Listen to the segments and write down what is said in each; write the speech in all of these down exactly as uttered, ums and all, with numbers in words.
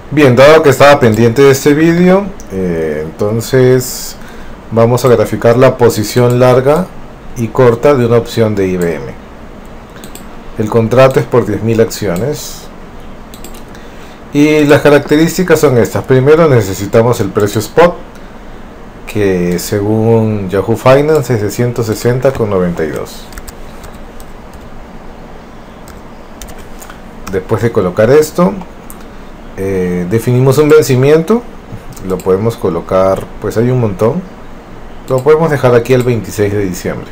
Bien, dado que estaba pendiente de este vídeo, eh, entonces vamos a graficar la posición larga y corta de una opción de I B M. El contrato es por diez mil acciones y las características son estas. Primero necesitamos el precio spot, que según Yahoo Finance es de ciento sesenta con noventa y dos. Después de colocar esto, eh, definimos un vencimiento. Lo podemos colocar, pues hay un montón. Lo podemos dejar aquí el veintiséis de diciembre.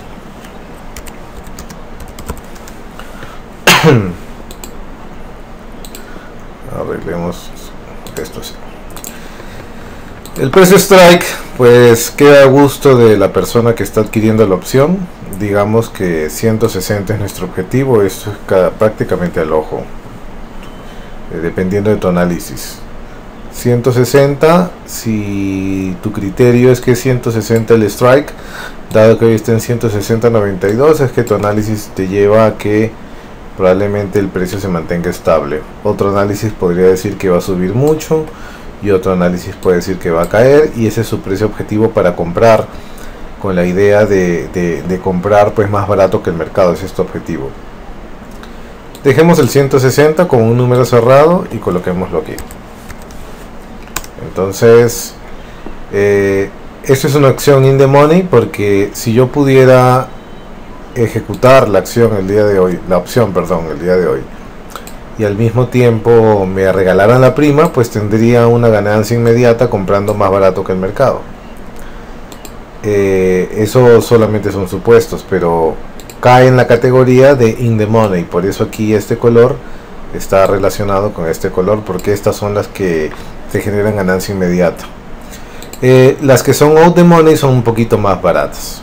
Arreglemos esto así. El precio strike pues queda a gusto de la persona que está adquiriendo la opción. Digamos que ciento sesenta es nuestro objetivo. Esto es cada, prácticamente al ojo, eh, dependiendo de tu análisis. Ciento sesenta, si tu criterio es que es ciento sesenta el strike, dado que hoy está en ciento sesenta noventa y dos, es que tu análisis te lleva a que probablemente el precio se mantenga estable. Otro análisis podría decir que va a subir mucho y otro análisis puede decir que va a caer, y ese es su precio objetivo para comprar, con la idea de, de, de comprar pues más barato que el mercado. Ese es tu objetivo. Dejemos el ciento sesenta con un número cerrado y coloquémoslo aquí. Entonces eh, esto es una acción in the money, porque si yo pudiera ejecutar la acción el día de hoy, la opción, perdón, el día de hoy, y al mismo tiempo me regalaran la prima, pues tendría una ganancia inmediata comprando más barato que el mercado. Eh, eso solamente son supuestos, pero cae en la categoría de in the money. Por eso aquí este color está relacionado con este color, porque estas son las que te generan ganancia inmediata. Eh, las que son out the money son un poquito más baratas.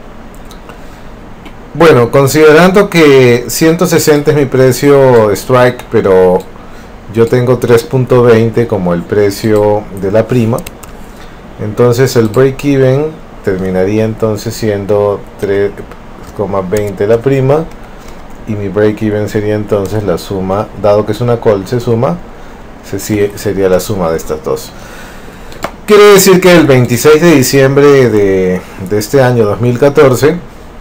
Bueno, considerando que ciento sesenta es mi precio strike, pero yo tengo tres punto veinte como el precio de la prima, entonces el break even terminaría entonces siendo tres coma veinte la prima, y mi break even sería entonces la suma, dado que es una call, se suma, se, sería la suma de estas dos. Quiere decir que el veintiséis de diciembre de, de este año dos mil catorce,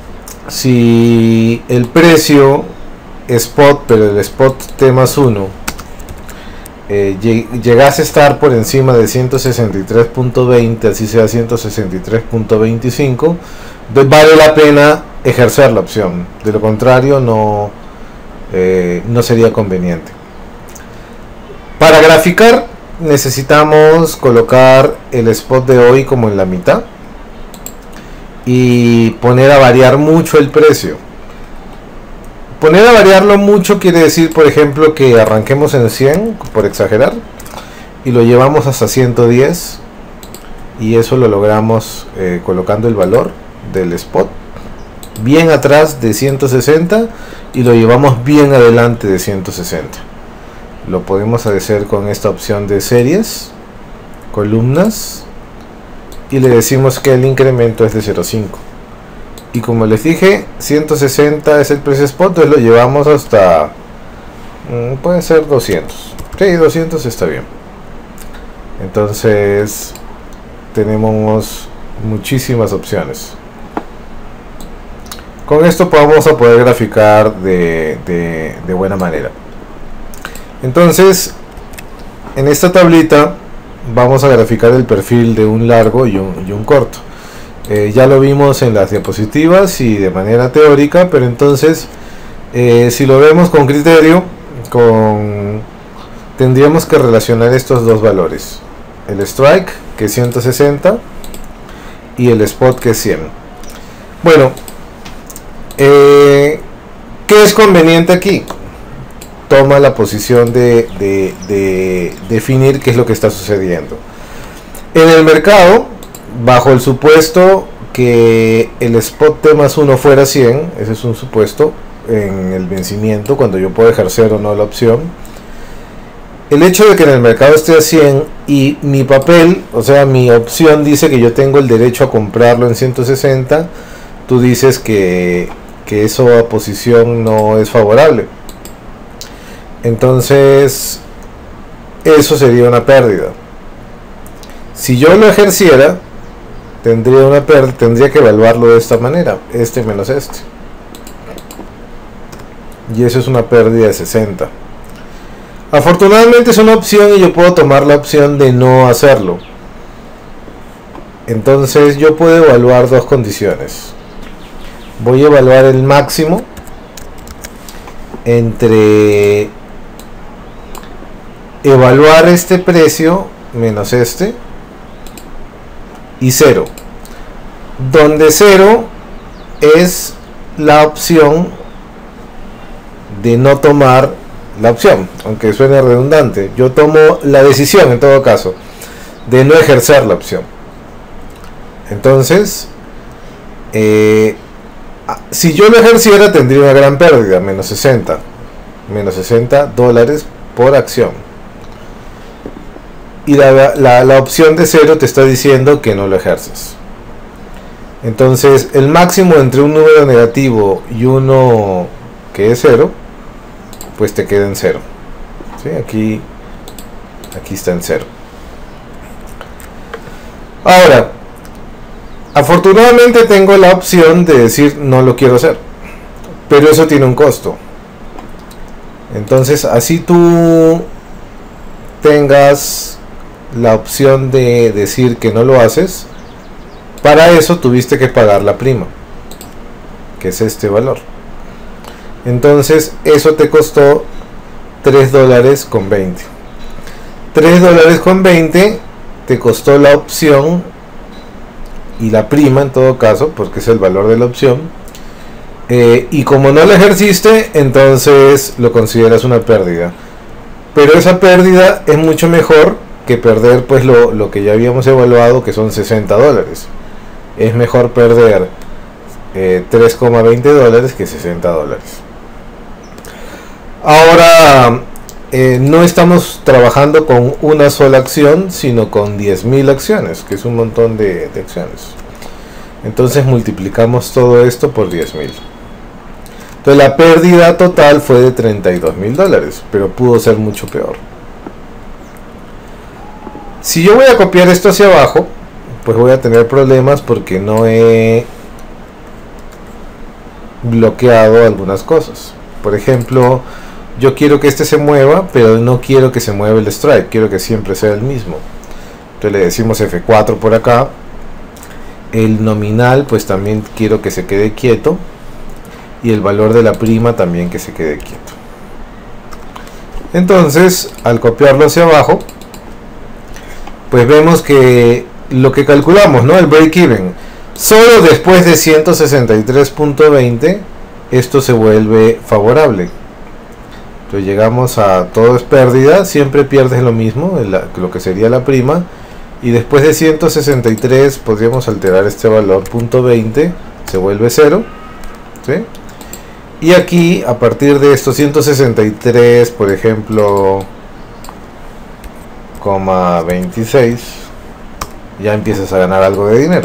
si el precio spot, pero el spot T más uno, eh, llegase a estar por encima de ciento sesenta y tres punto veinte, así sea ciento sesenta y tres punto veinticinco, vale la pena ejercer la opción. De lo contrario no, eh, no sería conveniente. Para graficar necesitamos colocar el spot de hoy como en la mitad y poner a variar mucho el precio. Poner a variarlo mucho quiere decir, por ejemplo, que arranquemos en cien, por exagerar, y lo llevamos hasta ciento diez, y eso lo logramos eh, colocando el valor del spot bien atrás de ciento sesenta y lo llevamos bien adelante de ciento sesenta. Lo podemos hacer con esta opción de series, columnas, y le decimos que el incremento es de cero punto cinco, y como les dije, ciento sesenta es el precio spot, entonces lo llevamos hasta mmm, puede ser doscientos. Sí, doscientos está bien. Entonces tenemos muchísimas opciones. Con esto vamos a poder graficar de, de, de buena manera. Entonces en esta tablita vamos a graficar el perfil de un largo y un, y un corto. Eh, ya lo vimos en las diapositivas y de manera teórica, pero entonces eh, si lo vemos con criterio, con, tendríamos que relacionar estos dos valores: el strike, que es ciento sesenta, y el spot, que es cien. Bueno, eh, ¿qué es conveniente aquí? Toma la posición de, de, de definir qué es lo que está sucediendo en el mercado, bajo el supuesto que el spot T más uno fuera cien. Ese es un supuesto en el vencimiento, cuando yo puedo ejercer o no la opción. El hecho de que en el mercado esté a cien y mi papel, o sea mi opción, dice que yo tengo el derecho a comprarlo en ciento sesenta, tú dices que, que esa posición no es favorable. Entonces eso sería una pérdida. Si yo lo ejerciera, tendría una pérdida, tendría que evaluarlo de esta manera, este menos este, y eso es una pérdida de sesenta. Afortunadamente es una opción y yo puedo tomar la opción de no hacerlo. Entonces yo puedo evaluar dos condiciones. Voy a evaluar el máximo entre evaluar este precio menos este y cero, donde cero es la opción de no tomar la opción, aunque suene redundante. Yo tomo la decisión en todo caso de no ejercer la opción. Entonces eh, si yo lo ejerciera tendría una gran pérdida, menos sesenta menos sesenta dólares por acción, y la, la, la opción de cero te está diciendo que no lo ejerces. Entonces el máximo entre un número negativo y uno que es cero, pues te queda en cero. ¿Sí? Aquí, aquí está en cero. Ahora, afortunadamente tengo la opción de decir no lo quiero hacer, pero eso tiene un costo. Entonces, así tú tengas la opción de decir que no lo haces, para eso tuviste que pagar la prima, que es este valor. Entonces eso te costó tres dólares con veinte. tres dólares con veinte te costó la opción y la prima en todo caso, porque es el valor de la opción, eh, y como no la ejerciste, entonces lo consideras una pérdida. Pero esa pérdida es mucho mejor que perder pues lo, lo que ya habíamos evaluado, que son sesenta dólares. Es mejor perder eh, tres coma veinte dólares que sesenta dólares. Ahora eh, no estamos trabajando con una sola acción, sino con diez mil acciones, que es un montón de, de acciones. Entonces multiplicamos todo esto por diez mil. Entonces la pérdida total fue de treinta y dos mil dólares, pero pudo ser mucho peor. Si yo voy a copiar esto hacia abajo, pues voy a tener problemas porque no he bloqueado algunas cosas. Por ejemplo, yo quiero que este se mueva, pero no quiero que se mueva el strike, quiero que siempre sea el mismo. Entonces le decimos efe cuatro por acá. El nominal pues también quiero que se quede quieto, y el valor de la prima también que se quede quieto. Entonces al copiarlo hacia abajo, pues vemos que lo que calculamos, ¿no? El break even, solo después de ciento sesenta y tres punto veinte esto se vuelve favorable. Entonces llegamos a todo es pérdida, siempre pierdes lo mismo, lo que sería la prima, y después de ciento sesenta y tres podríamos alterar este valor, punto veinte, se vuelve cero, ¿sí? Y aquí a partir de estos ciento sesenta y tres, por ejemplo, coma veintiséis, ya empiezas a ganar algo de dinero.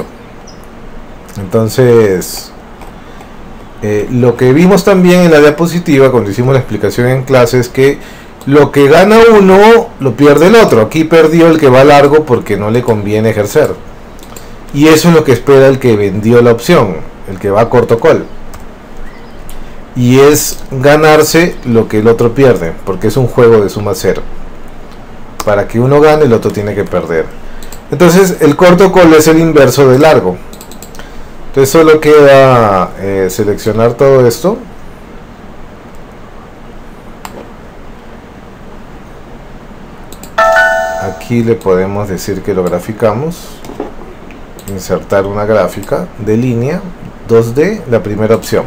Entonces eh, lo que vimos también en la diapositiva cuando hicimos la explicación en clase es que lo que gana uno lo pierde el otro. Aquí perdió el que va largo porque no le conviene ejercer, y eso es lo que espera el que vendió la opción, el que va a corto call, y es ganarse lo que el otro pierde, porque es un juego de suma cero. Para que uno gane, el otro tiene que perder. Entonces el corto call es el inverso de largo. Entonces solo queda eh, seleccionar todo esto. Aquí le podemos decir que lo graficamos. Insertar una gráfica de línea dos D, la primera opción.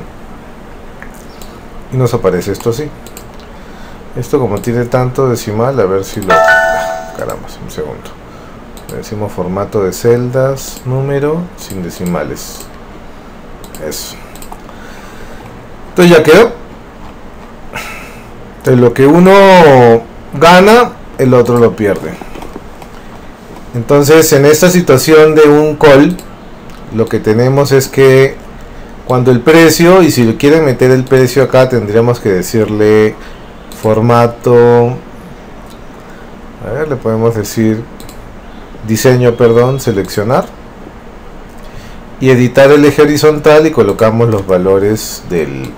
Y nos aparece esto así. Esto como tiene tanto decimal, a ver si lo... Caramba, un segundo. Le decimos formato de celdas, número, sin decimales. Eso. Entonces ya quedó. Entonces lo que uno gana, el otro lo pierde. Entonces en esta situación de un call, lo que tenemos es que cuando el precio, y si lo quieren meter el precio acá, tendríamos que decirle formato A ver, le podemos decir diseño, perdón, seleccionar y editar el eje horizontal y colocamos los valores del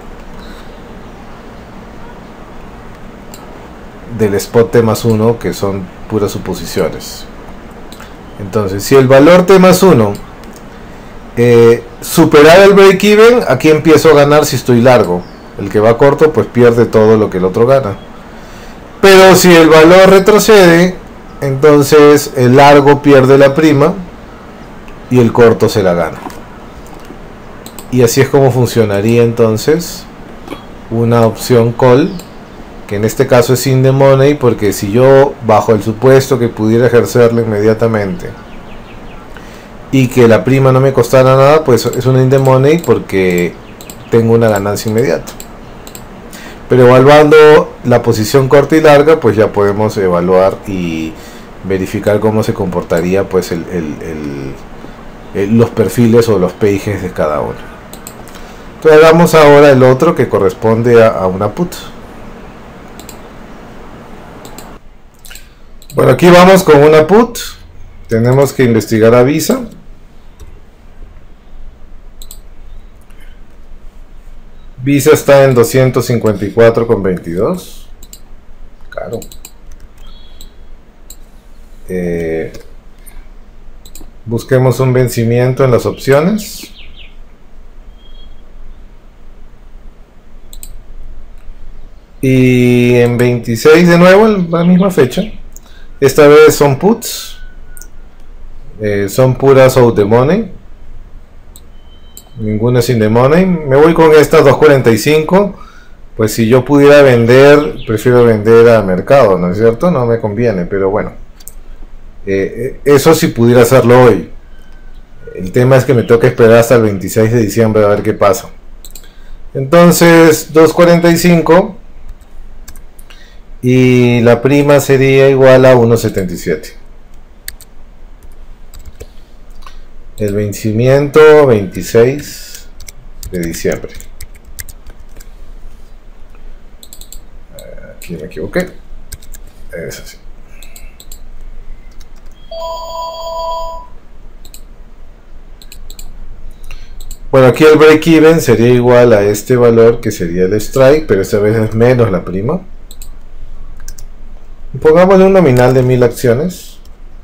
del spot T más uno, que son puras suposiciones. Entonces, si el valor T más uno eh, superara el break even, aquí empiezo a ganar si estoy largo. El que va corto pues pierde todo lo que el otro gana. Pero si el valor retrocede, entonces el largo pierde la prima y el corto se la gana. Y así es como funcionaría entonces una opción call, que en este caso es in the money, porque si yo, bajo el supuesto que pudiera ejercerlo inmediatamente y que la prima no me costara nada, pues es una in the money porque tengo una ganancia inmediata. Pero evaluando la posición corta y larga, pues ya podemos evaluar y verificar cómo se comportaría pues el, el, el, el, los perfiles o los pages de cada uno. Entonces hagamos ahora el otro, que corresponde a, a una put. Bueno, aquí vamos con una put. Tenemos que investigar a Visa. Visa está en doscientos cincuenta y cuatro con veintidós. Claro. Eh, busquemos un vencimiento en las opciones. Y en veintiséis de nuevo, la misma fecha. Esta vez son puts. Eh, son puras out the money. Ninguna sin the money. Me voy con estas dos cuarenta y cinco. Pues si yo pudiera vender, prefiero vender a mercado, ¿no es cierto? No me conviene, pero bueno. Eh, eso si pudiera hacerlo hoy. El tema es que me toca esperar hasta el veintiséis de diciembre a ver qué pasa. Entonces, dos cuarenta y cinco. Y la prima sería igual a uno setenta y siete. El vencimiento veintiséis de diciembre. Aquí me equivoqué. Es así. Bueno, aquí el break even sería igual a este valor, que sería el strike, pero esta vez es menos la prima. Pongámosle un nominal de mil acciones.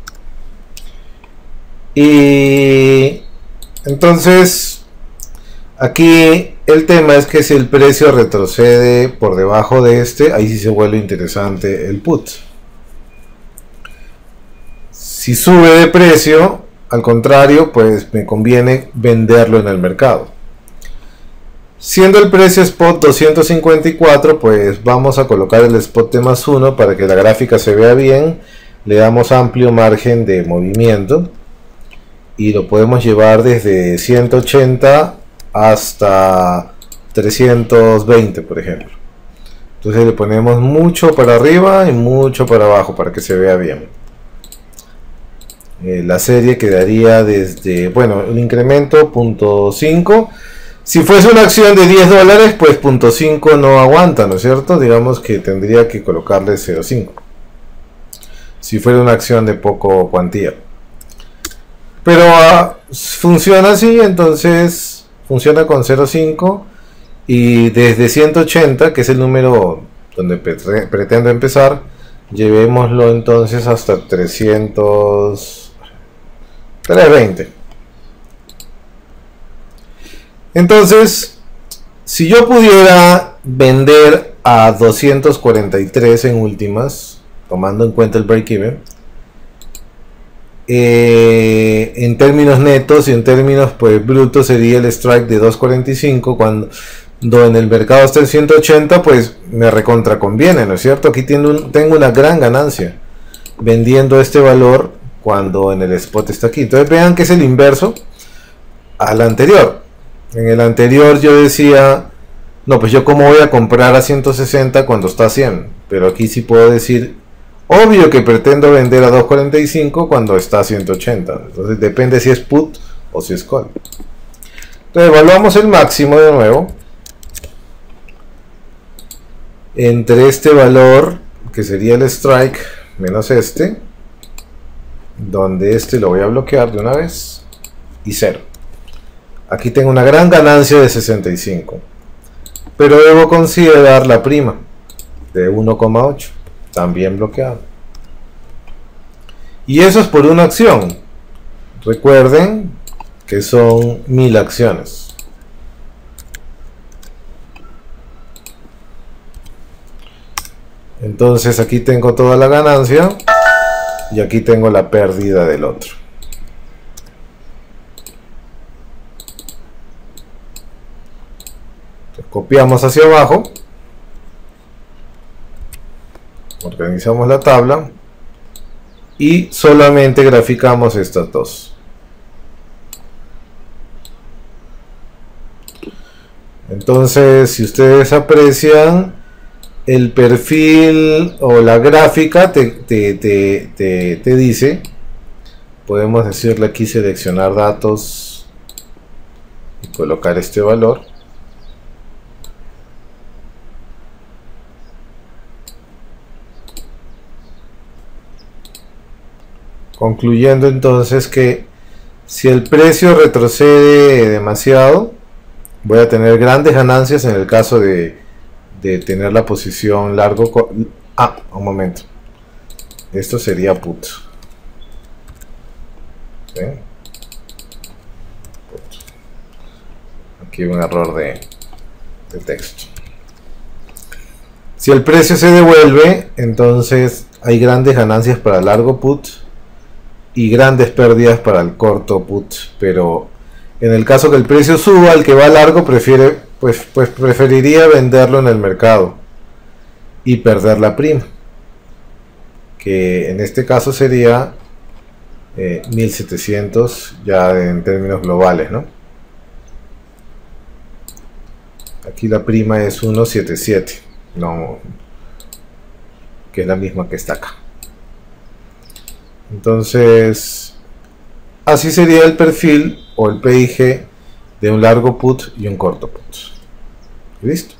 Y entonces aquí el tema es que si el precio retrocede por debajo de este, ahí sí se vuelve interesante el put. Si sube de precio, al contrario, pues me conviene venderlo en el mercado. Siendo el precio spot doscientos cincuenta y cuatro, pues vamos a colocar el spot T más uno para que la gráfica se vea bien. Le damos amplio margen de movimiento y lo podemos llevar desde ciento ochenta hasta trescientos veinte, por ejemplo. Entonces le ponemos mucho para arriba y mucho para abajo para que se vea bien. Eh, la serie quedaría desde, bueno, un incremento punto cinco. Si fuese una acción de diez dólares, pues punto cinco no aguanta, ¿no es cierto? Digamos que tendría que colocarle cero punto cinco. Si fuera una acción de poco cuantía. Pero uh, funciona así, entonces funciona con cero punto cinco. Y desde ciento ochenta, que es el número donde pretendo empezar, llevémoslo entonces hasta trescientos veinte. Entonces, si yo pudiera vender a doscientos cuarenta y tres en últimas, tomando en cuenta el break-even, eh, en términos netos y en términos pues brutos sería el strike de dos cuarenta y cinco. Cuando en el mercado está en ciento ochenta, pues me recontra conviene, ¿no es cierto? Aquí tengo, un, tengo una gran ganancia vendiendo este valor cuando en el spot está aquí. Entonces vean que es el inverso al anterior. En el anterior yo decía, no, pues yo cómo voy a comprar a ciento sesenta cuando está a cien. Pero aquí sí puedo decir, obvio que pretendo vender a dos cuarenta y cinco cuando está a ciento ochenta. Entonces depende si es put o si es call. Entonces evaluamos el máximo de nuevo. Entre este valor, que sería el strike, menos este, donde este lo voy a bloquear de una vez, y cero. Aquí tengo una gran ganancia de sesenta y cinco, pero debo considerar la prima de uno coma ocho, también bloqueado. Y eso es por una acción. Recuerden que son mil acciones. Entonces aquí tengo toda la ganancia y aquí tengo la pérdida del otro. Entonces, copiamos hacia abajo, organizamos la tabla y solamente graficamos estas dos. Entonces, si ustedes aprecian, el perfil o la gráfica te, te, te, te, te dice, podemos decirle aquí seleccionar datos y colocar este valor. Concluyendo entonces que si el precio retrocede demasiado, voy a tener grandes ganancias en el caso de, de tener la posición largo. Ah, un momento. Esto sería put. ¿Sí? Put. Aquí un error de, de texto. Si el precio se devuelve, entonces hay grandes ganancias para el largo put y grandes pérdidas para el corto put, pero en el caso que el precio suba, el que va largo prefiere, pues, pues preferiría venderlo en el mercado y perder la prima, que en este caso sería eh, mil setecientos ya en términos globales, ¿no? Aquí la prima es ciento setenta y siete, no, que es la misma que está acá. Entonces, así sería el perfil o el P I G de un largo put y un corto put. ¿Listo?